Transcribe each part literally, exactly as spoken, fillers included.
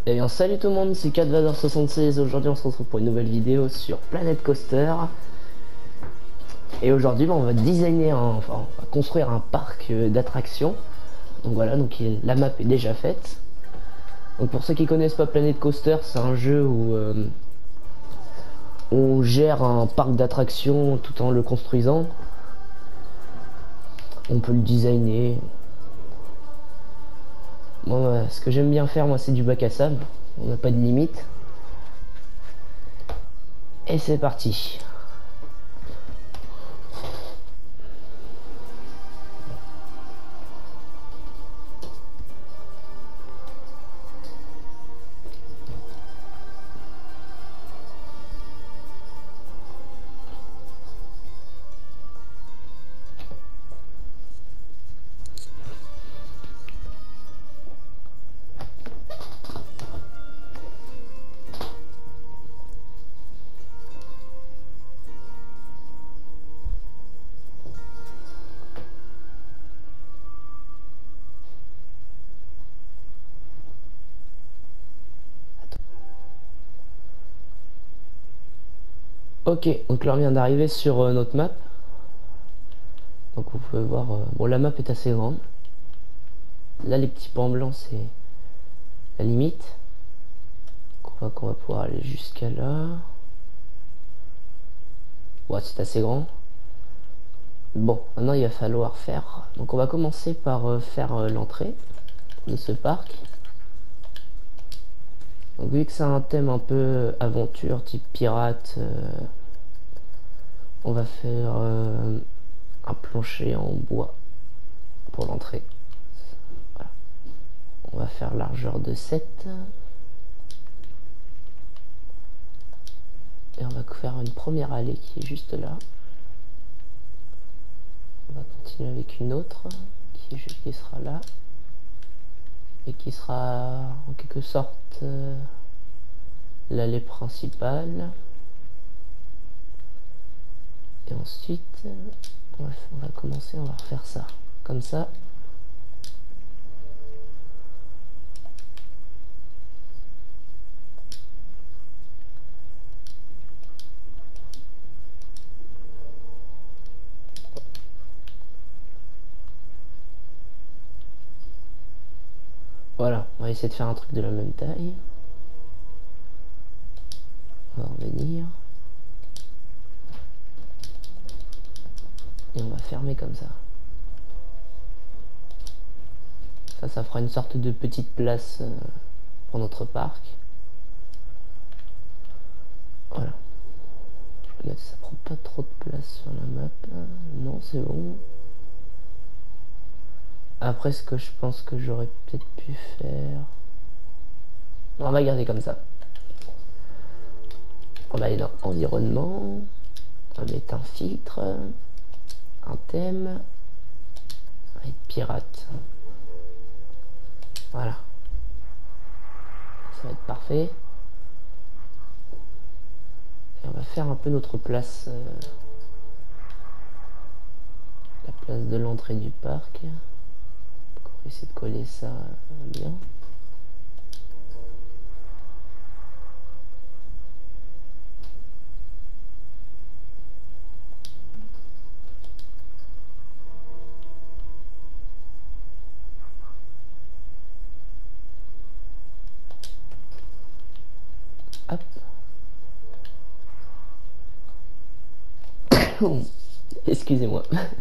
Et bien salut tout le monde, c'est Cadvador soixante-seize. Aujourd'hui on se retrouve pour une nouvelle vidéo sur Planet Coaster. Et aujourd'hui on va designer, un, enfin on va construire un parc d'attractions. Donc voilà, donc la map est déjà faite. Donc pour ceux qui connaissent pas Planet Coaster, c'est un jeu où euh, on gère un parc d'attractions tout en le construisant. On peut le designer. Bon, ouais, ce que j'aime bien faire moi c'est du bac à sable. On n'a pas de limite. Et c'est parti. Ok, donc là on vient d'arriver sur euh, notre map. Donc vous pouvez voir, euh, bon la map est assez grande. Là les petits points blancs c'est la limite. Donc, on voit qu'on va pouvoir aller jusqu'à là. Ouais, c'est assez grand. Bon, maintenant il va falloir faire. Donc on va commencer par euh, faire euh, l'entrée de ce parc. Donc vu que c'est un thème un peu aventure, type pirate, euh, on va faire euh, un plancher en bois pour l'entrée. Voilà. On va faire largeur de sept. Et on va faire une première allée qui est juste là. On va continuer avec une autre qui, est, qui sera là. Et qui sera en quelque sorte euh, l'allée principale. Et ensuite, on va, on va commencer, on va refaire ça. Comme ça. Voilà, on va essayer de faire un truc de la même taille. On va revenir. Et on va fermer comme ça. Ça, ça fera une sorte de petite place euh, pour notre parc. Voilà. Je regarde si ça prend pas trop de place sur la map. Non, c'est bon. Après, ce que je pense que j'aurais peut-être pu faire... Non, on va garder comme ça. On va aller dans environnement. On va mettre un filtre. Un thème. On va être pirate. Voilà. Ça va être parfait. Et on va faire un peu notre place. Euh, la place de l'entrée du parc. On va essayer de coller ça bien. Hop. Excusez-moi.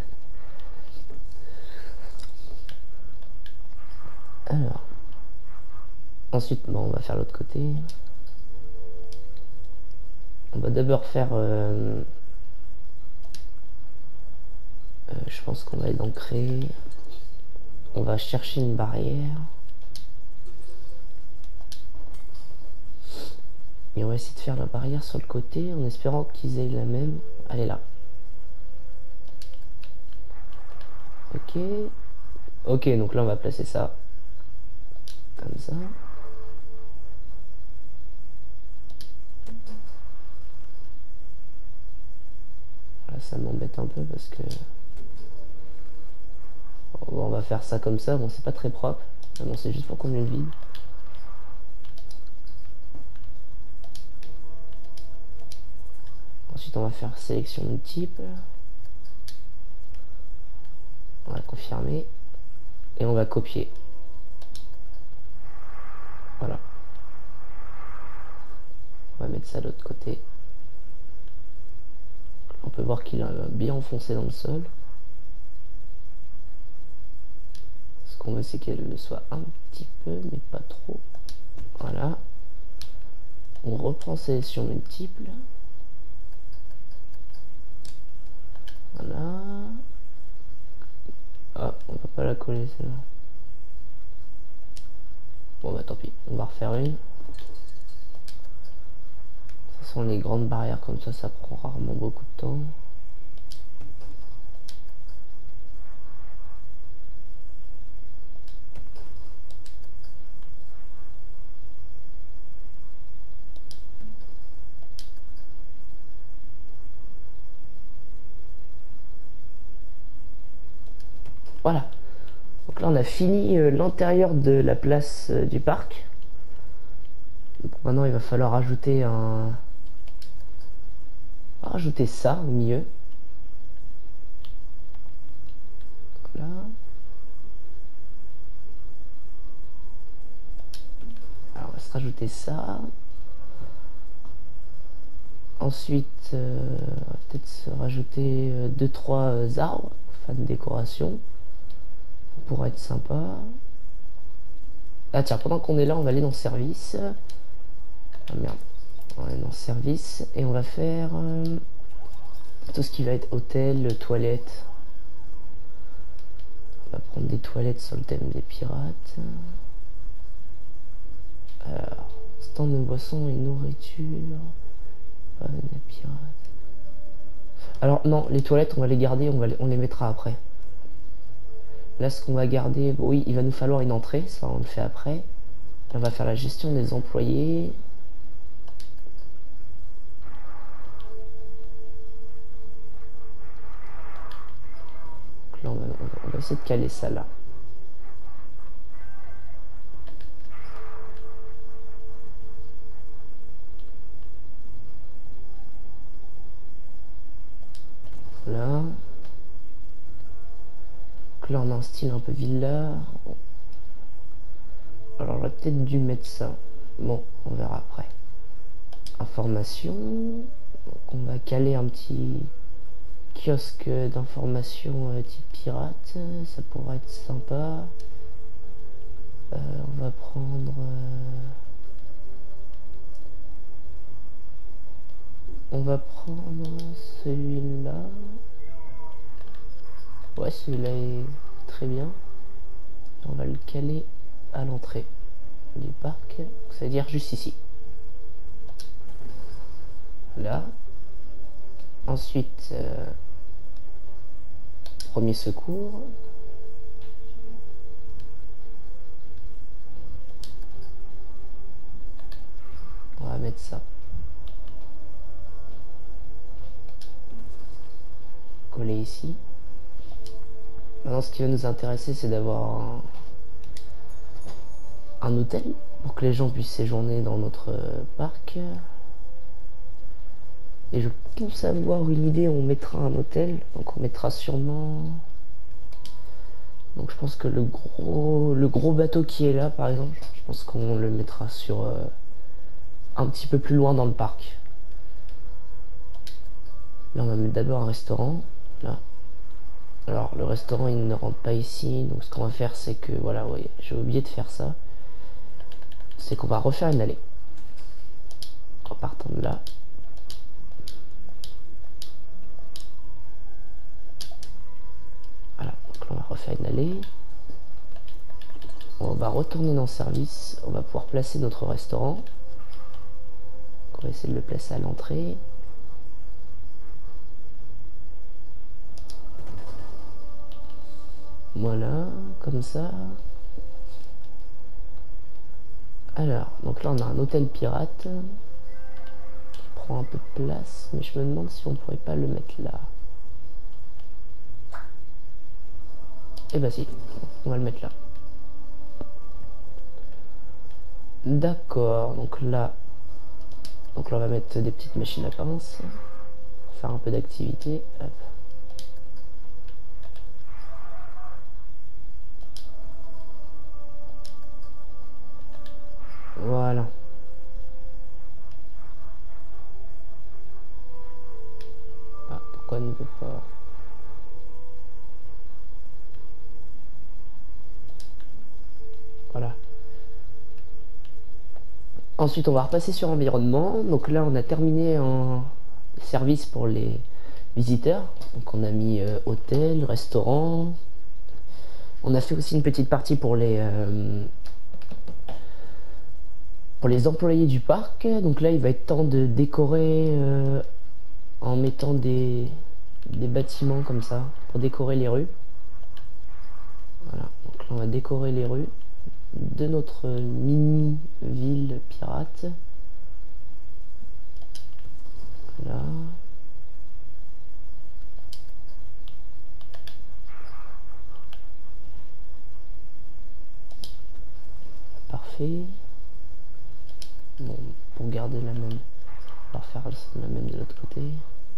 Alors. Ensuite, bon, on va faire l'autre côté. On va d'abord faire... Euh, euh, je pense qu'on va l'ancrer. On va chercher une barrière. Et on va essayer de faire la barrière sur le côté en espérant qu'ils aient la même. Elle est là. Ok. Ok, donc là on va placer ça. Comme ça. Là ça m'embête un peu parce que... Bon, on va faire ça comme ça. Bon, c'est pas très propre. Mais bon, c'est juste pour qu'on le vide. Ensuite on va faire sélection multiple. On va confirmer. Et on va copier. Voilà. On va mettre ça de l'autre côté. On peut voir qu'il a bien enfoncé dans le sol. Ce qu'on veut, c'est qu'elle le soit un petit peu, mais pas trop. Voilà. On reprend sélection multiple. Voilà. Ah, on va pas la coller celle-là. Bon bah tant pis, on va refaire une. Ce sont les grandes barrières comme ça, ça prend rarement beaucoup de temps. Voilà. Donc là on a fini euh, l'intérieur de la place euh, du parc. Donc maintenant il va falloir ajouter un... rajouter ça au milieu. Là. Alors on va se rajouter ça. Ensuite, euh, on va peut-être se rajouter deux trois arbres, fin de décoration. Pour être sympa. Ah tiens, pendant qu'on est là, on va aller dans service. Ah merde. On va aller dans service et on va faire euh, tout ce qui va être hôtel, toilettes. On va prendre des toilettes sur le thème des pirates. Alors, stand de boissons et nourriture. Pas des pirates. Alors non, les toilettes, on va les garder, on, va les, on les mettra après. Là, ce qu'on va garder, bon, oui, il va nous falloir une entrée, ça on le fait après. On va faire la gestion des employés. Donc là, on va, on va, on va essayer de caler ça là. Là. Donc là, on a un style un peu villa. Alors, j'aurais peut-être dû mettre ça. Bon, on verra après. Information. Donc, on va caler un petit kiosque d'information euh, type pirate. Ça pourrait être sympa. Euh, on va prendre... Euh... On va prendre celui-là. Ouais, celui-là est très bien. On va le caler à l'entrée du parc, c'est-à-dire juste ici. Là. Ensuite, euh, premier secours. On va mettre ça. Coller ici. Maintenant, ce qui va nous intéresser, c'est d'avoir un, un hôtel pour que les gens puissent séjourner dans notre euh, parc. Et je pense avoir une idée, on mettra un hôtel. Donc on mettra sûrement... Donc je pense que le gros, le gros bateau qui est là, par exemple, je pense qu'on le mettra sur euh, un petit peu plus loin dans le parc. Là, on va mettre d'abord un restaurant. Là. Alors, le restaurant, il ne rentre pas ici. Donc, ce qu'on va faire, c'est que... Voilà, ouais, j'ai oublié de faire ça. C'est qu'on va refaire une allée. En partant de là. Voilà, donc là, on va refaire une allée. On va retourner dans le service. On va pouvoir placer notre restaurant. On va essayer de le placer à l'entrée. Voilà, comme ça. Alors, donc là on a un hôtel pirate qui prend un peu de place, mais je me demande si on pourrait pas le mettre là. Eh bah si, on va le mettre là. D'accord, donc là, donc là on va mettre des petites machines à pince pour faire un peu d'activité. Voilà. Ah, pourquoi elle ne peut pas... Voilà. Ensuite, on va repasser sur environnement. Donc là, on a terminé en service pour les visiteurs. Donc on a mis euh, hôtel, restaurant. On a fait aussi une petite partie pour les euh, pour les employés du parc. Donc là, il va être temps de décorer euh, en mettant des, des bâtiments comme ça pour décorer les rues. Voilà. Donc là, on va décorer les rues de notre mini ville pirate. Là. Parfait. Bon, pour garder la même, on va refaire la même de l'autre côté.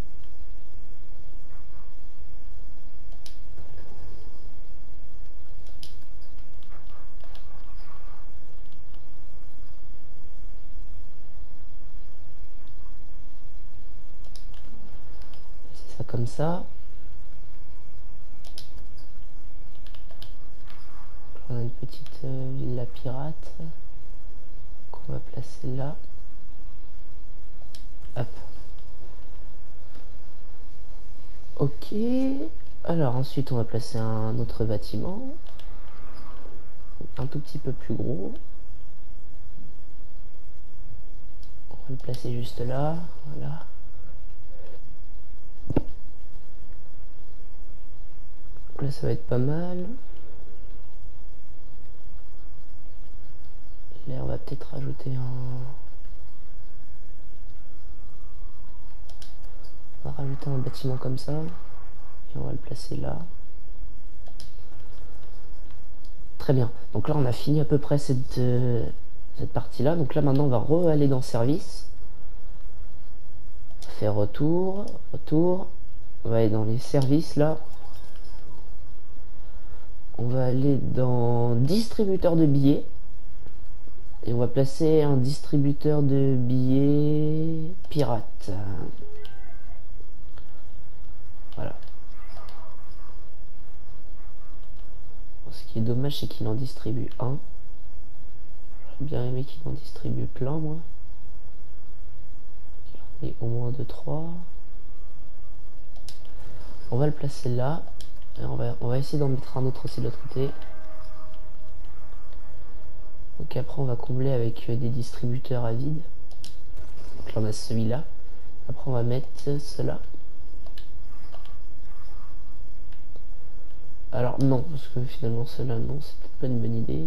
C'est ça comme ça. On a une petite euh, villa pirate qu'on va placer là. Hop. Ok. Alors ensuite on va placer un autre bâtiment. Un tout petit peu plus gros. On va le placer juste là. Voilà. Là ça va être pas mal. Là on va peut-être rajouter un... On va rajouter un bâtiment comme ça. Et on va le placer là. Très bien. Donc là on a fini à peu près cette, euh, cette partie là. Donc là maintenant on va re-aller dans service. Faire retour. Retour. On va aller dans les services là. On va aller dans distributeur de billets. Et on va placer un distributeur de billets pirate. Voilà. Ce qui est dommage, c'est qu'il en distribue un. J'aurais bien aimé qu'il en distribue plein, moi. Et au moins deux trois. On va le placer là. Et on va, on va essayer d'en mettre un autre aussi de l'autre côté. Donc après, on va combler avec des distributeurs à vide. Donc là, on a celui-là. Après, on va mettre cela. Alors non, parce que finalement cela non, c'est peut-être pas une bonne idée.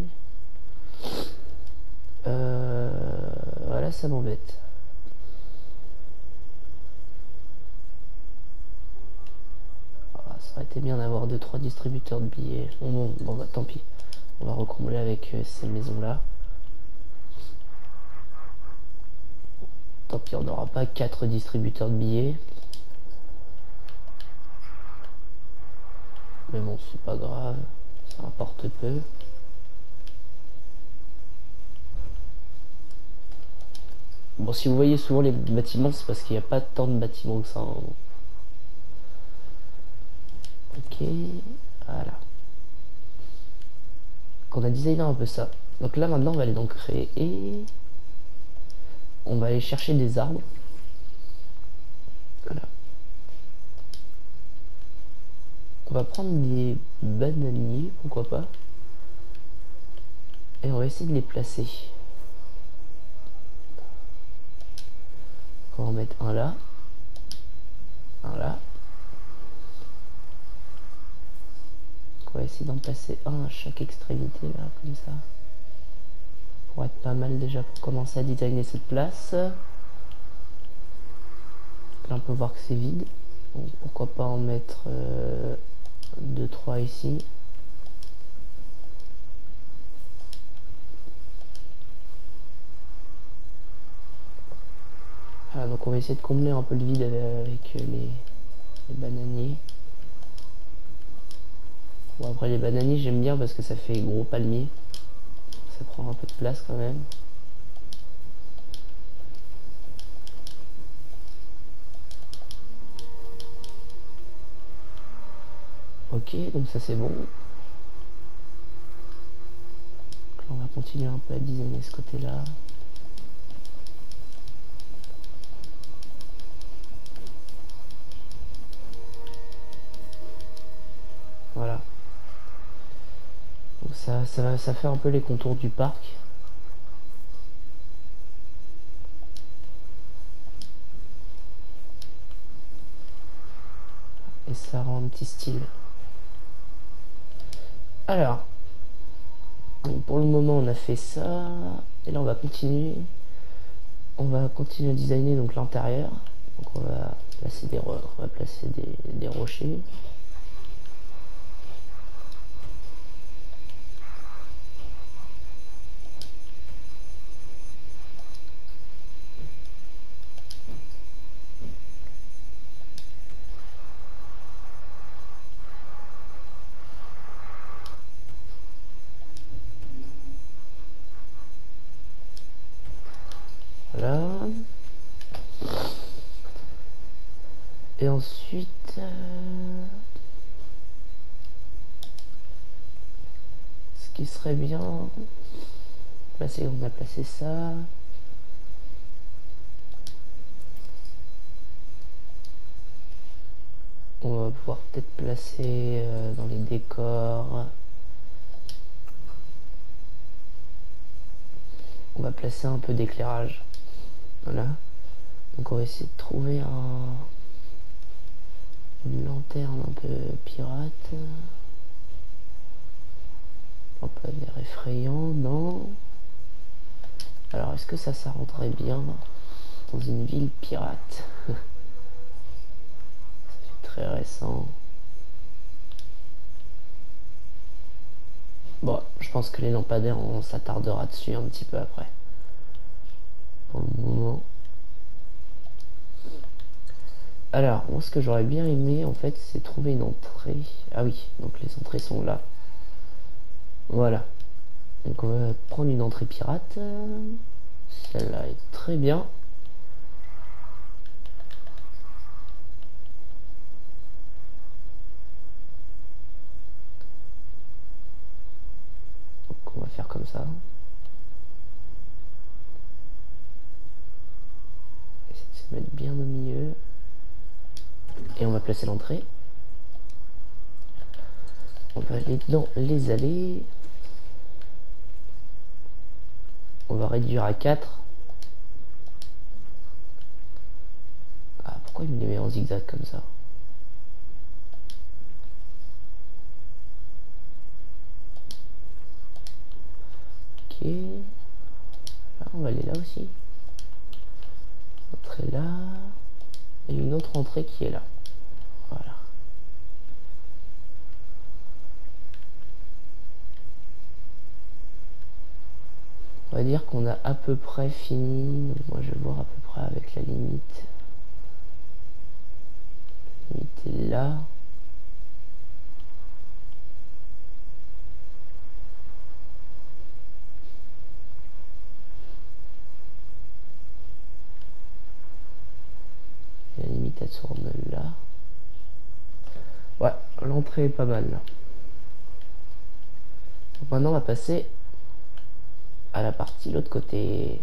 Euh, voilà, ça m'embête. Ah, ça aurait été bien d'avoir deux trois distributeurs de billets. Bon, bon, bon bah tant pis. On va recombler avec euh, ces maisons-là. Tant pis, on n'aura pas quatre distributeurs de billets. Mais bon, c'est pas grave, ça importe peu. Bon, si vous voyez souvent les bâtiments, c'est parce qu'il n'y a pas tant de bâtiments que ça. Hein. Ok, voilà. On a designé un peu ça. Donc là, maintenant, on va aller dans créer et on va aller chercher des arbres. Voilà. On va prendre des bananiers, pourquoi pas. Et on va essayer de les placer. On va en mettre un là. Un là. On va essayer d'en placer un à chaque extrémité là, comme ça. Pour être pas mal déjà pour commencer à designer cette place. Là on peut voir que c'est vide. Donc pourquoi pas en mettre euh, deux trois ici. Voilà, donc on on va essayer de combler un peu le vide avec les, les bananiers. Bon, après les bananiers j'aime bien parce que ça fait gros palmier. Ça prend un peu de place quand même. Ok, donc ça c'est bon. Donc là, on va continuer un peu à designer ce côté-là. Voilà. Donc ça, ça, va, ça fait un peu les contours du parc. Et ça rend un petit style. Alors, donc pour le moment on a fait ça. Et là on va continuer. On va continuer à designer donc l'intérieur. Donc on va placer des, on va placer des, des rochers. Voilà. Et ensuite, euh, ce qui serait bien, c'est qu'on a placé ça. On va pouvoir peut-être placer euh, dans les décors. On va placer un peu d'éclairage. Voilà. Donc on va essayer de trouver un, une lanterne un peu pirate. On peut l'air effrayant, non? Alors est-ce que ça, ça rentrerait bien dans une ville pirate? C'est très récent. Bon, je pense que les lampadaires, on s'attardera dessus un petit peu après. Pour le moment. Alors, moi ce que j'aurais bien aimé en fait, c'est trouver une entrée. Ah oui, donc les entrées sont là. Voilà. Donc on va prendre une entrée pirate. Celle-là est très bien. Donc on va faire comme ça. Essayer de se mettre bien au milieu. Et on va placer l'entrée. On va aller dans les allées. On va réduire à quatre. Ah, pourquoi il me les met en zigzag comme ça? Ok. Là, on va aller là aussi. Entrée là. Et une autre entrée qui est là. Voilà. On va dire qu'on a à peu près fini. Moi je vais voir à peu près avec la limite. La limite est là. Et la limite elle tourne là. Ouais, l'entrée est pas mal là. Donc maintenant on va passer à la partie l'autre côté.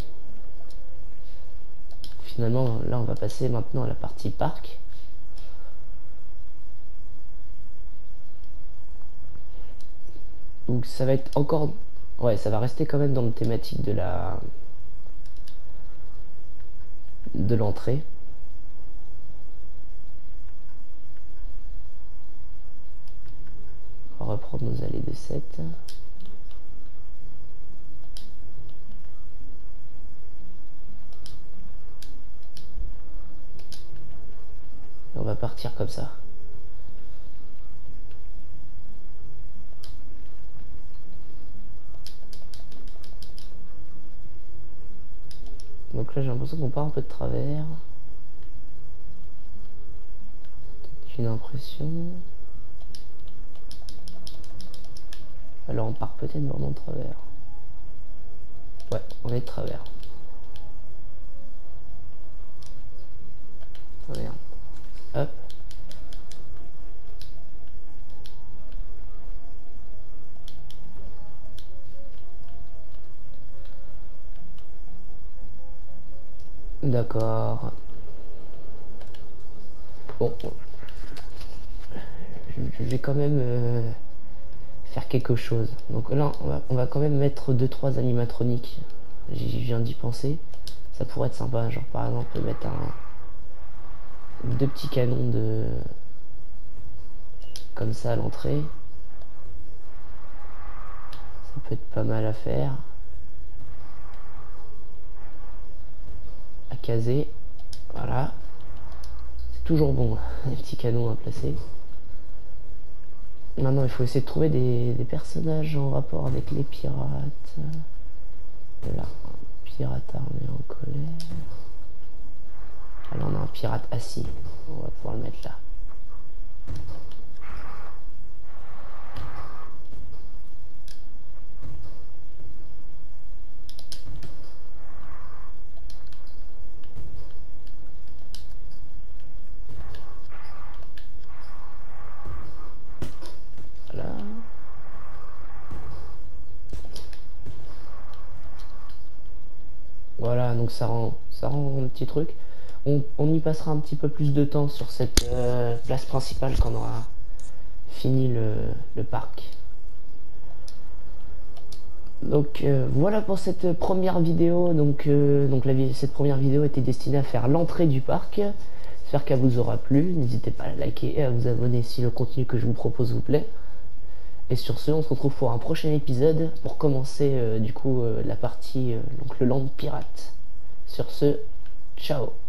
Finalement là on va passer maintenant à la partie parc. Donc ça va être encore... Ouais, ça va rester quand même dans le thématique de la... de l'entrée. On va reprendre nos allées de sept. Et on va partir comme ça. Donc là j'ai l'impression qu'on part un peu de travers. Aucune impression. Alors on part peut-être vraiment de travers. Ouais, on est de travers. Regarde. Hop. D'accord. Bon. Je, je vais quand même euh, faire quelque chose. Donc là, on va, on va quand même mettre deux trois animatroniques. J'y viens d'y penser. Ça pourrait être sympa. Genre par exemple mettre un deux petits canons de comme ça à l'entrée. Ça peut être pas mal à faire. À caser. Voilà. C'est toujours bon, les petits canons à placer. Maintenant, il faut essayer de trouver des, des personnages en rapport avec les pirates. Là, un pirate armé en colère. Alors, on a un pirate assis. On va pouvoir le mettre là. Voilà. Voilà, donc ça rend, ça rend un petit truc. On, on y passera un petit peu plus de temps sur cette euh, place principale quand on aura fini le, le parc. Donc euh, voilà pour cette première vidéo. Donc, euh, donc la, cette première vidéo était destinée à faire l'entrée du parc. J'espère qu'elle vous aura plu. N'hésitez pas à liker et à vous abonner si le contenu que je vous propose vous plaît. Et sur ce, on se retrouve pour un prochain épisode pour commencer euh, du coup euh, la partie, euh, donc le land pirate. Sur ce, ciao.